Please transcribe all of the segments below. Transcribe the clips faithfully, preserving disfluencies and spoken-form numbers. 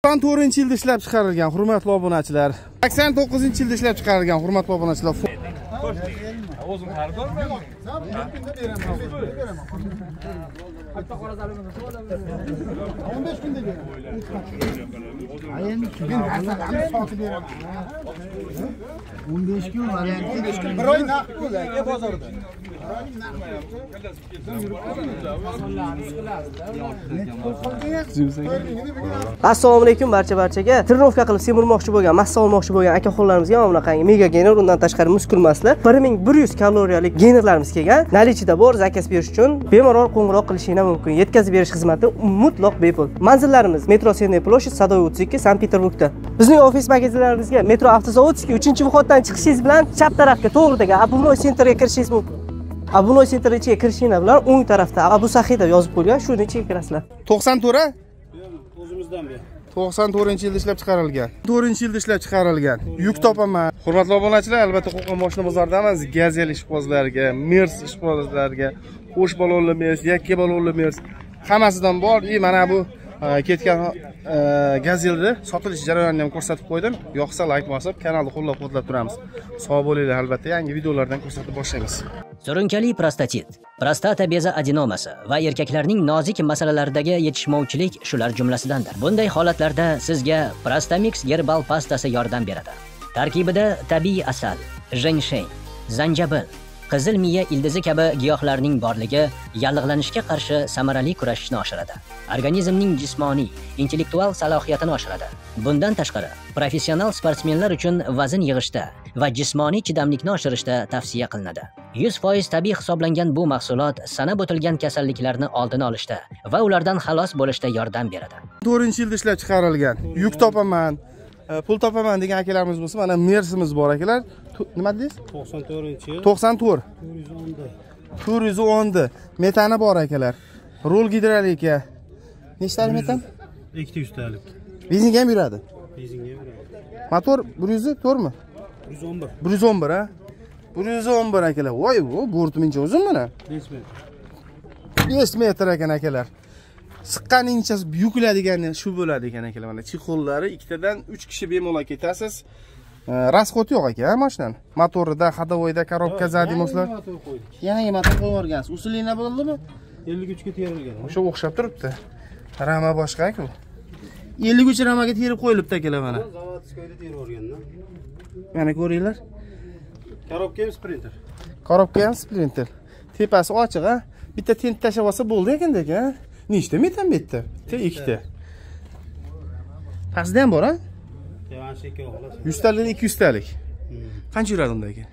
to'qson to'rtinchi yilda ishlab chiqarilgan, hurmatli obunachilar. sakson to'qqizinchi yilda ishlab chiqarilgan, hurmatli obunachilar. O'zim xaridorman. o'n besh kunda beraman. o'n besh kun varianti. Bir oy naqd bo'ldi aka bozorda. Assalomu alaykum barcha barchaga. Trenirovka qilib semirmoqchi bo'lgan, massa olmoqchi bo'lgan aka-xonlarimizga mana bunaqangi mega gainer, undan tashqari muskulmasli bir ming bir yuz kaloriyalik geynerlarimiz kelgan. Nalichida bor, zakaz berish uchun bemalol qo'ng'iroq qilishinglar mumkin. Yetkazib berish xizmati mutlaq bepul. Manzillarimiz Metro Senniy ploshad, Sadoy o'ttiz ikki, Sankt-Peterburgda. Bizning ofis magazinlarimizga Metro Avtozavodskiy uchinchi vходdan chiqishingiz bilan chap tarafga to'g'ridagi Abunoy Centerga kirishingiz mumkin. Abunoy Center ichiga kirishinglar bilan o'ng tarafda Abu Saxiy deb yozib qo'ygan, shuni ichiga kirasizlar. to'qson to'rt? O'zimizdan beri. to'qson to'rtinchi yilda ishlab chiqarilgan. to'rtinchi yilda ishlab chiqarilgan. Yuk topaman. Hurmatli obunachilar, albatta Qo'qon mashina bozoridamiz. Gazel ishqibozlarga, Mers ishqibozlarga, qo'sh balonli Mers, yakka balonli Mers hammasidan bor. E mana bu ketgan Gazelni sotilish jarayonini ham ko'rsatib qo'ydim. Yoqsa like bosib, kanalni qo'llab-quvvatlab turamiz. Sog' bo'linglar, albatta yangi videolardan ko'rsatib boshlaymiz. Surunkali prostatit, prostata bezi adenomasi va erkaklarning nozik masalalaridagi yetishmovchilik shular jumlasidandir. Bunday holatlarda sizga Prostamix gerbal pastasi yordam beradi. Tarkibida tabiiy asal, jensheng, zanjabil, qizil miya ildizi kabi giyohlarning borligi yallig'lanishga qarshi samarali kurashishni oshiradi. Organizmning jismoniy, intellektual salohiyatini oshiradi. Bundan tashqari, professional sportsmenlar uchun vazn yig'ishda va jismoniy chidamlikni oshirishda tavsiya qilinadi. yuz foiz tabiiy hisoblangan bu mahsulot sanab o'tilgan kasalliklarni oldini olishda va ulardan xalos bo'lishda yordam beradi. to'rtinchi yilda ishlab chiqarilgan. Yuk topaman, pul topaman degan akalarimiz bo'lsa, mana Mersimiz bor akalar. Nima dedingiz? to'qson to'rtinchi. to'qson to'rt. to'rt yuz o'n da. Metani bor akalar. Rol gidrolika. Nechtalik metan? ikki yuz talik. Benzinga ham yuradi. Benzinga ham yuradi. Motor bir yuz to'rt mi? bir yuz o'n bir. bir yuz o'n bir ha? bir yuz o'n bir akalar. Voy, bu borti mincha uzun mana. besh metr. besh metr ekan akalar. Siqqaningcha yukladigani shu bo'ladi ekan akalar. Mana chixollari ikkitadan uch kishi bemalol ketasiz. Rasxod yo'q aka mashinani. Motorida, xadovoyda, korobka zadimoslar. Yangi motor qo'yib o'rgansiz. Usulina bo'ldimi? ellik uch ga terilgan. O'sha o'xshab turibdi. Rama boshqa-ku. ellik uch ramaga terib qo'yilibdi akalar mana. Zavodskoyda terib o'rgandan. Mana ko'ringlar. Korobka ham Sprinter. Korobka ham Sprinter. Tepasi ochiq ha. Bitta tent tashlab olsa bo'ldi ekanda aka. Nechta metan bu yerda? Bitta, ikkita. Pastda ham bor ha? Tevanshika xolos. yuz talik, ikki yuz talik. Qancha yuradi unda aka?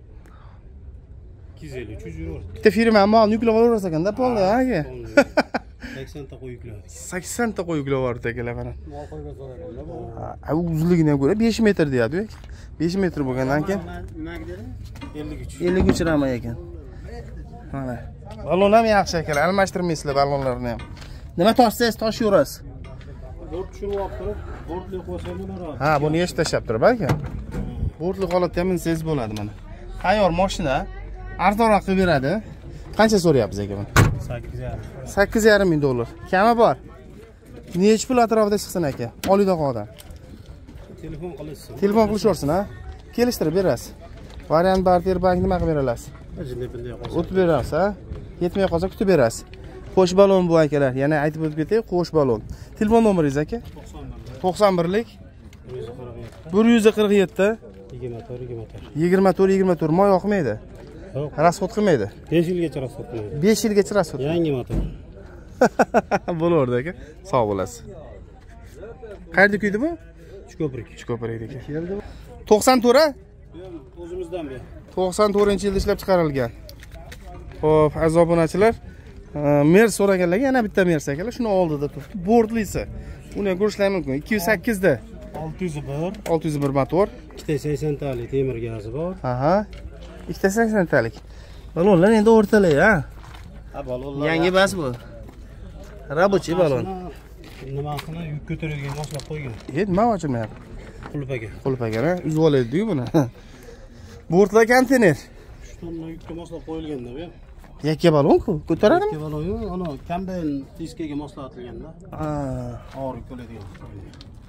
ikki yuz ellik, uch yuz yuradi. Bitta firma mol yuklab olaversa ekanda, polda aka. sakson ta qo'y yukladi. sakson ta qo'y yuklab yubordi akalar mana. Mol qo'yga so'raganda bu. Ha, uzunligini ham ko'ra besh metr deyapti. besh metr bo'lgandan keyin nimaga dedi? ellik uch. ellik uch rama ekan. Mana. Balon ham yaxshi akalar, almashtirmaysizlar balonlarni ham. Nima toshsangiz toshaverasiz. Bort tushirib olib turib, bortli qo'ysa bo'laroq. Ha, buni yesh tashlab turib aka. Bortli holatda ham minsangiz bo'ladi mana. Tayyor mashina, arzonroq qilib beradi. Qancha so'rayapsiz aka buni? sakkiz yarim. sakkiz yarim ming dollar. Kami bor. Necha pul atrofida chiqsin aka? Oliydoqodan. Telefon qilasiz. Telefon qilishaversin ha. Kelishtirib berasiz. Variant barter bank nima qilib berasiz? O'tib berasiz ha. Yetmay qolsa kutib berasiz. Qo'sh balon bu akalar. Yana aytib o'tib ketay, qo'sh balon. Telefon nomeringiz aka? to'qson birlik bir yuz qirq yetti yigirma to'rt yigirma to'rt. yigirma to'rt yigirma to'rt moy yoqmaydi. Yo'q. Rasxod qilmaydi. besh yilgacha rasxod qilmaydi. besh yilgacha rasxod. Yangi motor. Bo'laverdi aka. Sog' bo'lasiz. Qayerda kuydi bu? Chiko'prik. Chiko'prik aka. to'qson to'rt? O'zimizdan beri. to'qson to'rtinchi yilda ishlab chiqarilgan. Xo'p, aziz obunachilar, Mers so'raganlarga yana bitta Mers akalar, shuni oldida turibdi. Bordlisi. Uni ham ko'rishlaring mumkin. ikki yuz sakkiz da olti yuz bir. olti yuz bir motor. ikkita sakson talik temir gazi bor. Aha. ikkita sakson talik. Balonlar endi o'rtalay, ha. Ha, balonlar. Yangi bas bu. Rabochiy balon. Nimasini yuk ko'taradigan moslab qo'ygan. E, nima ochilmayapti? Qulpaga. Qulpaga, ha? Uzib oladi-ku buni. Bortlar konteyner. uch tonna yukka moslab qo'yilganda bu. Yakka balon-ku, ko'taradimi? Yakka balon yo'q, ana kambayn diskaga moslatilganda. Ha, og'ir ko'ladigan.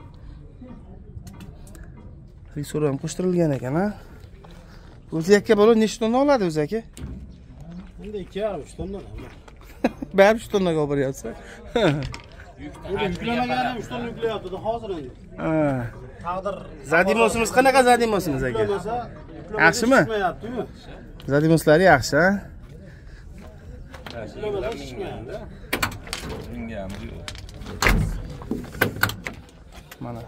Risor ham qo'shtirilgan ekan, ha? O'zi yakka bo'lib nechta tonna oladi o'zi aka? Endi ikki yarim uch tonna. Baribir uch tonnaga olib boryapsiz. Yuklamagani uch tonna yuklayapti hozir endi. Ha. Taqdir Zadimosimiz qanaqa zadimosimiz aka? yuklamasa, Yaxshimi? chiqmayapti-yu. Zadimoslari yaxshi, ha? Yuklamasa chiqmayapti. Mana.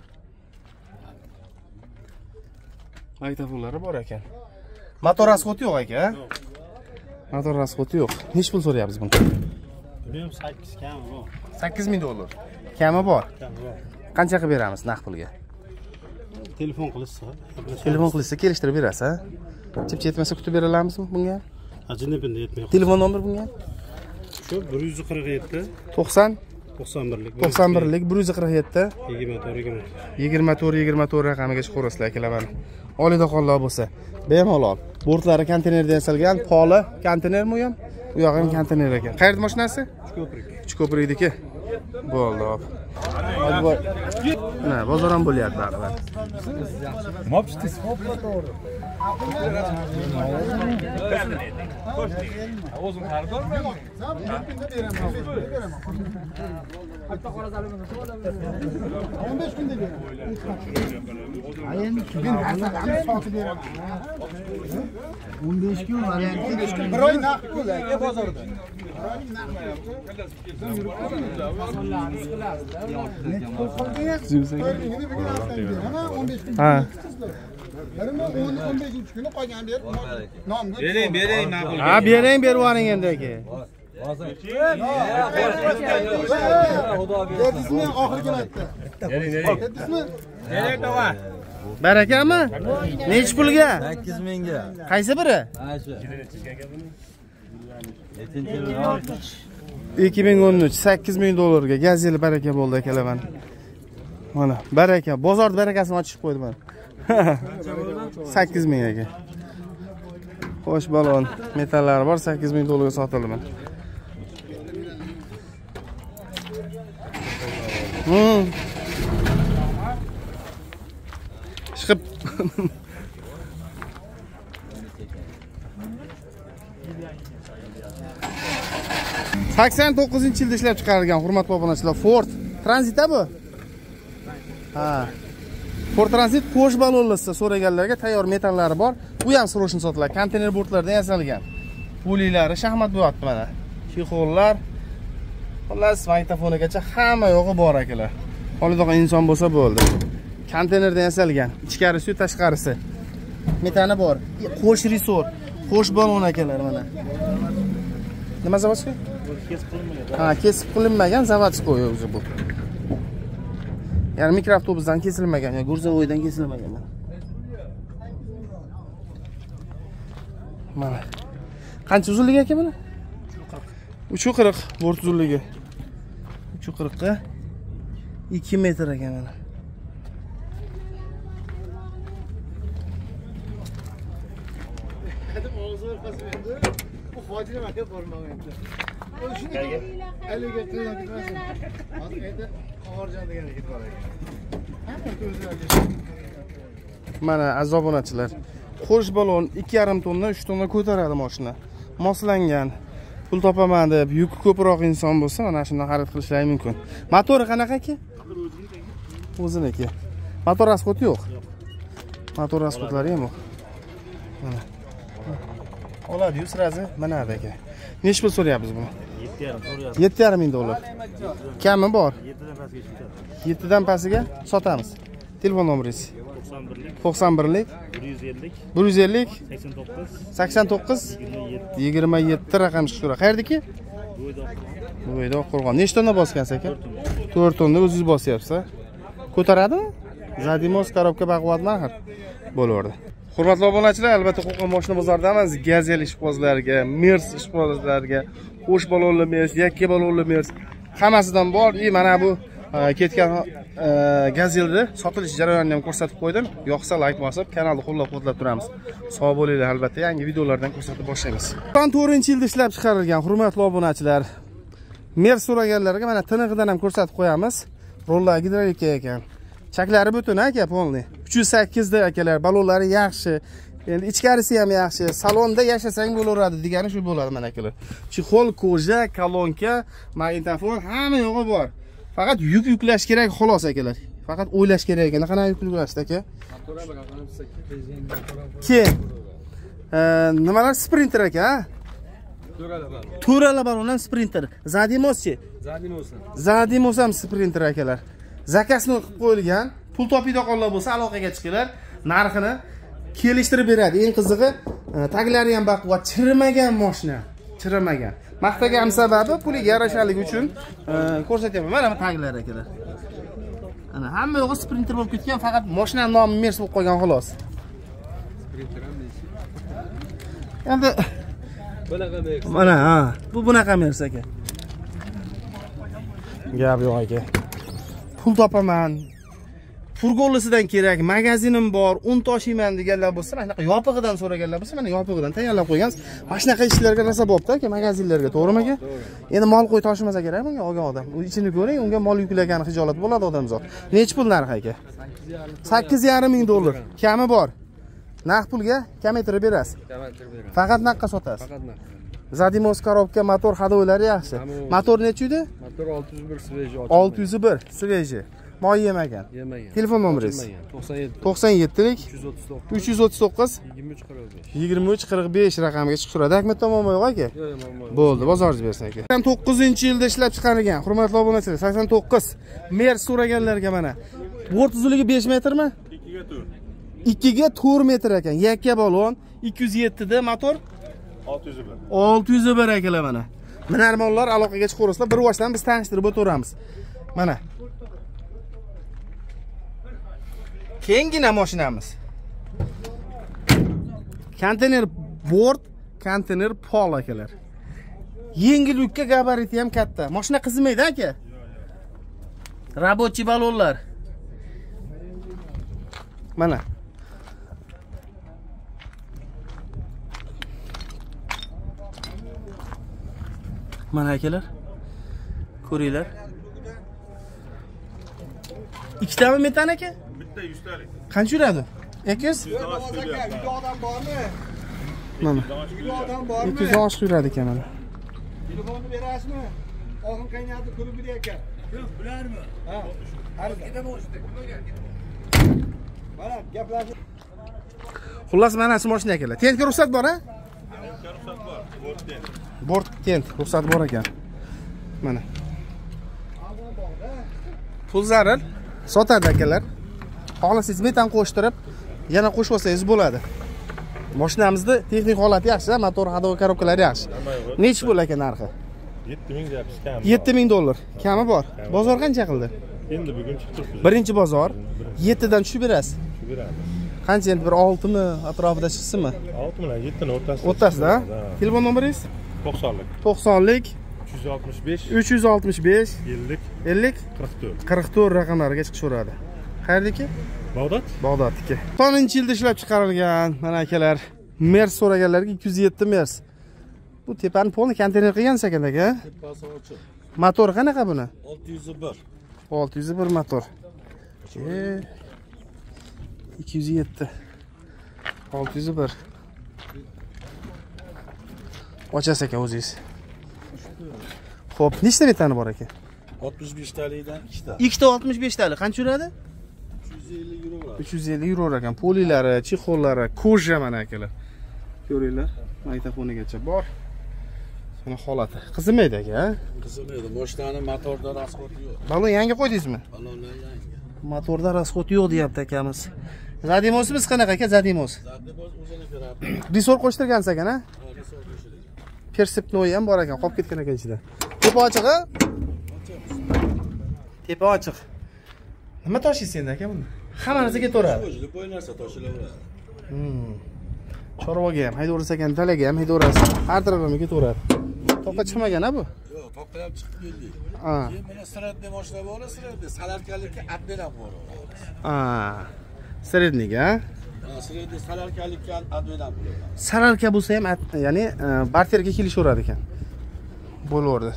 Maktafonlari bor ekan. Motor rasxoti yo'q aka. Motor rasxoti yo'q. Nech pul so'rayapsiz buni? Buni ham sakkiz kami bor. sakkiz ming dollar. Kami bor. Kami bor. Qancha qilib beramiz naqd pulga? Telefon qilishsa, Telefon qilsa kelishtirib berasiz, ha? Chip yetmasa kutib bera olamizmi bunga? ajinibinda yetmayapti. Telefon nomer bunga? Shu bir yuz qirq yetti to'qson to'qson birlik to'qson birlik bir yuz qirq yetti yigirma to'rt yigirma to'rt yigirma to'rt raqamiga chiqaverasizlar akalar mana. Oliydaxonlar bo'lsa, bemalol. Bortlari konteynerdan yasalgan, poli konteynermi u ham? U yoq ham konteyner ekan. Qayerda mashinasi? ko'prik. Uchko'prikniki. Bo'ldi, hop. Hadi boy. Mana bozor ham bo'lyapti axir. Mopshtis. O'zim xaridor men. o'n besh kunda beraman. Endi men haqiqatni sotib beraman. o'n besh kun varianti. Bir oy naqd pul aka bozorda. Ha. o'n beshinchi kuni qolgan ber. Nomga Bering, bering ma'qul. Ha, bering, berib yuboring endi aka. Dedizmi oxirgi marta? Dedizmi? Bering tog'a. Barakami? Nech pulga? sakkiz mingga. Qaysi biri? Mana shu. ikki ming o'n uch sakkiz ming dollarga Gazeli baraka bo'ldi akalar mana. Mana, baraka, bozor barakasini ochib qo'ydi mana. sakkiz ming aka. Xo'sh balon, metallari bor, sakkiz ming dollarga sotildi mana. Hmm. Chiqib. sakson to'qqizinchi yilda ishlab chiqarilgan hurmatli obunachilar Ford Transit bu. Ha. Ford Transit qo'sh balonlisi so'raganlarga tayyor metallari bor. Bu ham srochni sotiladi. Konteyner bortlardan yasalgan. Puliylari shaxmat bo'yapti mana. Chexollar. Xullas, magnitofonigacha hamma yo'g'i bor akalar. Oliydaqa inson bo'lsa bo'ldi. Konteynerdan yasalgan. Ichkarisi, tashqarisi. Metani bor. Qo'sh risor, qo'sh balon akalar mana. Nima zavodskiy? Kesib qilinmagan. Ha, kesib qilinmagan zavodskiy o'zi bu. Ya'ni mikroavtobusdan kesilmagan, yoki Gurzovoydan kesilmagan mana. Mana. Qancha uzunligi aka buni? uch yuz qirq bort uzunligi. uch yuz qirq ga ikki metr ekan mana. Qadim og'zi orqasida bu hojini aka bormaganda. O'shini aliga qilib ketmasin. Hozir endi qog'orjon degan yigit bor ekan. Hamma ko'zlarga. Mana aziz obunachilar, qo'sh balon ikki yarim tonna, uch tonna ko'taradi mashina. Moslangan. Pul topaman deb yuki ko'proq inson bo'lsa, mana shundan xarid qilishlari mumkin. Motori qanaqa aka? O'ziniki. Motor rasxoti yo'q. Motor rasxotlari ham yo'q. Mana. Oladi-yu sirazi manada aka. Nech pul so'rayapsiz buni? yetti yarim so'rayapti. yetti yarim ming dollar. Kami bor. yettidan pastga chiqadi. yettidan pastiga sotamiz. Telefon nomeringiz? to'qson birlik to'qson birlik bir yuz ellik bir yuz ellik sakson to'qqiz sakson to'qqiz yigirma yetti raqam chiqadi. Qayerdaki? Bo'yda Qo'rg'on. Nechta tonna bosgansiz aka? to'rt tonna o'zingiz bosyapsiz. Ko'taradimi? Zadimos korobka baquvvatmi axir? Bo'laverdi. Hurmatli obunachilar, albatta Qo'qon mashina bozoridamiz. Gazel ishqibozlarga, Mers ishqibozlarga, qo'sh balonli Mers, yakka balonli Mers hammasidan bor. E mana bu ketgan Gazelni sotilish jarayonini ham ko'rsatib qo'ydim. Yoqsa like bosib, kanalni qo'llab-quvvatlab turamiz. Sog' bo'linglar, albatta yangi videolardan ko'rsatib boshlaymiz. to'qson to'rtinchi yilda ishlab chiqarilgan hurmatli obunachilar, Mers so'raganlarga mana tinig'idan ham ko'rsatib qo'yamiz. Rollar gidrolik ekan. Chaklari butun aka, polni. uch yuz sakkiz da akalar, balonlari yaxshi. Endi ichkarisi ham yaxshi. Salonda yashasang bo'laveradi degani shu bo'ladi mana akalar. Chexol, koja, kolonka, magnitofon hamma yo'g'i bor. Faqat yuk yuklash kerak xolos akalar. Faqat o'ylash kerak ekan. Qanaqa yuk yuklashdi aka? Keyin nimalar Sprinter aka? To'rala balondan Sprinter. Zadimoschi. Zadimos. Zadimos ham Sprinter akalar. Zakasni qilib qo'yilgan. Pul topiydiganlar bo'lsa aloqaga chiqinglar. Narxini kelishtirib beradi. Eng qizig'i, taglari ham baquvvat, chirimagan mashina. Chirimagan. Maqtagan sababi puliga yarashaligi uchun ko'rsatyapman. Mana bu taglar akalar. Ana hamma yo'g'i Sprinter bo'lib ketgan, faqat mashina nomi Mers bo'lib qolgan xolos. Sprinter ham neysi? Endi bunaqa Mers. Mana ha, bu bunaqa Mers aka. Gap yo'q aka. Pul topaman. Furgonlisidan kerak, magazinim bor, un toshiyman deganlar bo'lsa, mana shunaqa yopig'idan so'raganlar bo'lsa, mana yopig'idan tayyorlab qo'ygansiz. Mana shunaqa ishlarga narsa bo'pti aka, magazinlarga, to'g'rimi aka? Endi mol qo'y toshimasa kerak bunga olgan odam. U ichini ko'ring, unga mol yuklagan hijolat bo'ladi odamzod. Nech pul narxi aka? sakkiz yarim ming dollar. Kami bor. Naqd pulga kamaytirib berasiz. Kamaytirib beramiz. Faqat naqqa sotasiz. Faqat naqd. Zadimos korobka, motor hadoylari yaxshi. Motor necha edi? Motor olti yuz bir sveji. olti yuz bir sveji. Moy yemagan. Yemagan. Telefon nomeringiz? to'qson yetti. to'qson yetti lik uch yuz o'ttiz to'qqiz. uch yuz o'ttiz to'qqiz yigirma uch qirq besh. yigirma uch qirq besh raqamiga chiqishadi. Ahmed tomonmi yo'q aka? Yo'q, yo'q. Bo'ldi, bozoringiz bersin aka. sakson to'qqizinchi yilda ishlab chiqarilgan, hurmatli obunachilar, sakson to'qqiz Mers so'raganlarga mana. Bort uzunligi besh metrmi? ikkiga to'rt. ikkiga to'rt metr ekan. Yakka balon, ikki yuz yetti da motor olti yuz bir. olti yuz bir akalar mana. Minarmonlar aloqaga chiqaverasizlar, bir boshdan biz tanishtirib o'tiramiz. Mana. Kengina mashinamiz. Konteyner bort, konteyner pol akalar. Yengil yukka gabariti ham katta. Mashina qizimaydi aka. Rabochiy balonlar. Mana. Mana akalar. Ko'ringlar. Ikkitami metan aka? Bitta yuz talik. Qancha yuradi? ikki yuz? Uyda odam bormi? Mana. Uyda odam bormi? ikki yuz oshiq yuradi ekan mana. Telefonni berasizmi? Og'in qaynatib ko'rib berayapti. Yo'q, bularmi? Ha. Har ikkita bo'lishdi. Mana gaplashib. Xullas mana shu mashina akalar. Tentga ruxsat bor, ha? Tentga ruxsat bor. Bort tent. Bort tent ruxsat bor ekan. Mana. Pul zarur sotadi akalar. Xohlasangiz metan qo'shtirib, yana qo'shib olsangiz bo'ladi. Mashinamizda texnik holati yaxshi, motor hadovi korobkalari yaxshi. Necha pul aka narxi? yetti ming deyapsiz kami. yetti ming dollar. Kami bor. Bozor qancha qildi? Endi bugun chiqdi. Birinchi bozor yetti dan tushib berasiz. Shu beradi. Qancha endi bir olti mi atrofida chiqsinmi? olti bilan yetti ni o'rtasida. O'rtasida? Telefon nomeringiz? to'qson lik. to'qson lik uch yuz oltmish besh. uch yuz oltmish besh ellik. ellik qirq to'rt. qirq to'rt raqamlariga chiqishaveradi. Qayerdaki? Bag'dod? Bag'dodniki. to'qsoninchi yilda ishlab chiqarilgan mana akalar. Mers so'raganlarga ikki yuz yetti Mers. Bu tepani polni konteyner qilgansiz ekan aka. Tepasi ochiq. Motor qanaqa buni? olti yuz bir. olti yuz bir motor. E, ikki yuz yetti. olti yuz bir. Ochasiz aka o'zingiz. Xo'p, nechta metani bor aka? oltmish besh talikdan ikkita. ikkita oltmish besh talik. Qancha yuradi? uch yuz ellik yuro. uch yuz ellik yuro ekan. Polilari, chexollari, koja mana akalar. Ko'ringlar, magnitofonigacha bor. Mana holati. Qizimaydi aka. Qizimaydi. Mashinaning motorda rasxoti yo'q. Balon yangi qo'ydingizmi? Balonlar yangi. Motorda rasxot yo'q deyapti akamiz. Zadimosimiz qanaqa aka? Zadimos. Zadimos o'zini beradi. Risor qo'shtirgansiz ekan, ha? Risor qo'shiladi. Persepnoy ham bor ekan, qolib ketgan ekan ichida. Tepa ochiq-a? Tepa ochiq. Nima toshiysiz endi aka buni? Hamma narsa ketaveradi. O'zli qo'y narsa toshilaveradi. Hmm. Chorvaga ham haydaversa ekan, dalaga ham haydaverasiz. Har tarafga ketaveradi. Toqqa chiqmagan-a bu? Yo'q, toqqa ham chiqib keldi. Ha. Keyin mana siratda mashina bor, siratda salarkalikka admin ham bor. Ha. Srednik, ha? Ha, siratda salarkalikka admin ham bor. Saralka bo'lsa ham, ya'ni barterga kelishaveradi ekan. Bo'laverdi.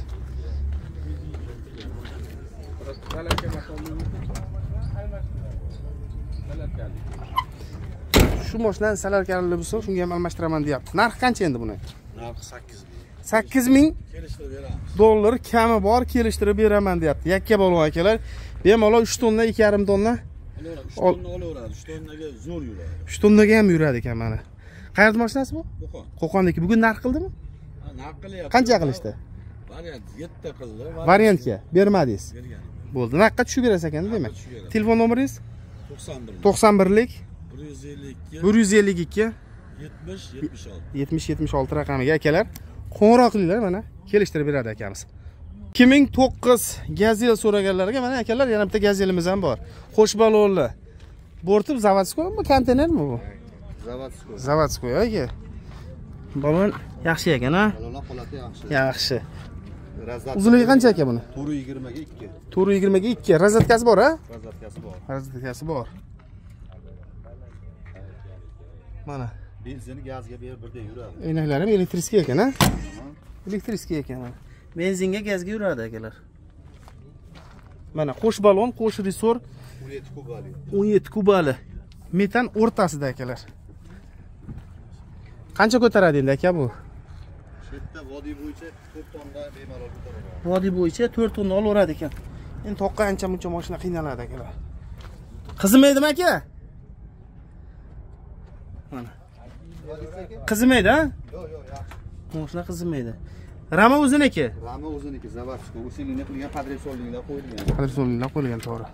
Shu mashinani salarkanli bo'lsa, shunga ham almashtiraman deyapti. Narxi qancha endi buni? Narxi sakkiz ming. sakkiz ming Kelishtirib beramiz. dollar kami bor, kelishtirib beraman deyapti. Yakka balon akalar. Bemalol uch tonna, ikki yarim tonna. uch tonna olaveradi, uch tonnaga zo'r yuradi. uch tonnaga ham yuradi ekan mana. Qayerda mashinasi bu? Qo'qon. Qo'qonniki. Bugun narx qildimi? Narx qilyapti. Qancha qilishdi? Variant yetti qildi. Variantga bermadingiz. Bergan. Bo'ldi. Naqqa tushib berasiz ekan, demak. Telefon nomeringiz? to'qson bir. to'qson bir lik bir yuz ellik ikki. bir yuz ellik ikki yetmish yetmish olti. yetmish yetmish olti raqamiga akalar qo'ng'iroq qilinglar, mana kelishtirib beradi akamiz. ikki ming to'qqiz Gazel so'raganlarga mana akalar yana bitta Gazelimiz ham bor. Qo'sh balonli. Bortib zavodskoymi, konteynermi bu? Zavodskoy. Zavodskoy aka. Balon yaxshi ekan, ha? Balonlar holati yaxshi. Yaxshi. Razat. Uzunligi qancha aka buni? to'rt yuz yigirmaga ikki. to'rt yuz yigirmaga ikki. Rozetkasi bor, ha? Rozetkasi bor. Rozetkasi bor. Mana Benzini gazga berib birday yuradi. o'ynaklarim elektriskiy ekan, ha? Elektriskiy ekan. Benzinga, gazga yuradi akalar. Mana qo'sh balon, qo'sh resor o'n yetti kubali. o'n yetti kubali. Metan o'rtasida akalar. Qancha ko'taradi endi aka bu? Shu yerda vodiy bo'yicha to'rt tonna bemalol ko'taradi. Vodiy bo'yicha to'rt tonna olaveradi ekan. Endi toqqa ancha muncha mashina qiynaladi akalar. Qizimaydimi aka? Mana. Qizimaydi, ha? Yo'q, yo'q, yaxshi. Mashina qizimaydi. Rama o'ziniki. Rama o'ziniki, zavodskoy. Usilini qilgan, podresolinglar qo'yilgan. Podresolinglar qo'yilgan, to'g'ri.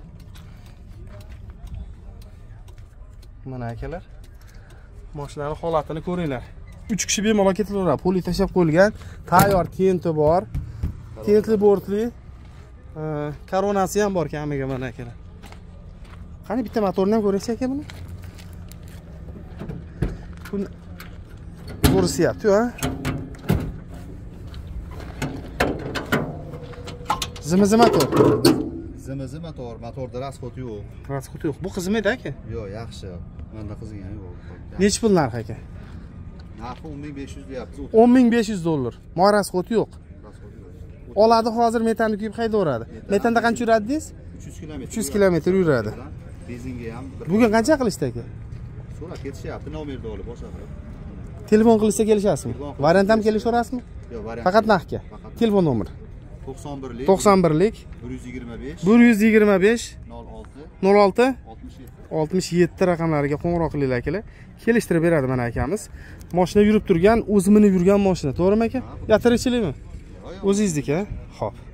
Mana akalar. Mashinaning holatini ko'ringlar. uch kishi bemalol ketaveradi. Poli tashab qo'yilgan, tayyor tenti bor. Tentli bortli. Koronasi ham bor kamiga mana akalar. Qani bitta motorni ham ko'raysiz aka buni? Buni ko'risyapti, ha? Zimizi motor. Zimizi motor, motorda rasxoti yo'q. Rasxoti yo'q. Bu qizimaydi aka? Yo'q, yaxshi. Menda qizigan yo'q. Necha pul narxi aka? Narxi o'n ming besh yuz deyapti. o'n ming besh yuz dollar. Moy rasxoti yo'q. Rasxoti yo'q. Oladi hozir metanni kuyib haydaveradi. Metanda qancha yuradi deysiz? uch yuz kilometr. uch yuz kilometr yuradi. Benzinga ham bir. Bugun qancha qilishdi aka? So'rab ketishyapti, nomerni olib boshqa. Telefon qilsa kelishasizmi? Variant ham kelishaverasizmi? Yo'q, variant. Faqat naqdga. Telefon nomeri to'qson bir lik to'qson bir lik bir yuz yigirma besh bir yuz yigirma besh nol olti nol olti oltmish yetti. oltmish yetti raqamlariga qo'ng'iroq qilinglar akalar. Kelishtirib beradi mana akamiz. Mashina yurib turgan, o'zi minib yurgan mashina, to'g'rimi aka? Ya tirikchilikmi? O'zingizniki, ha? Xo'p.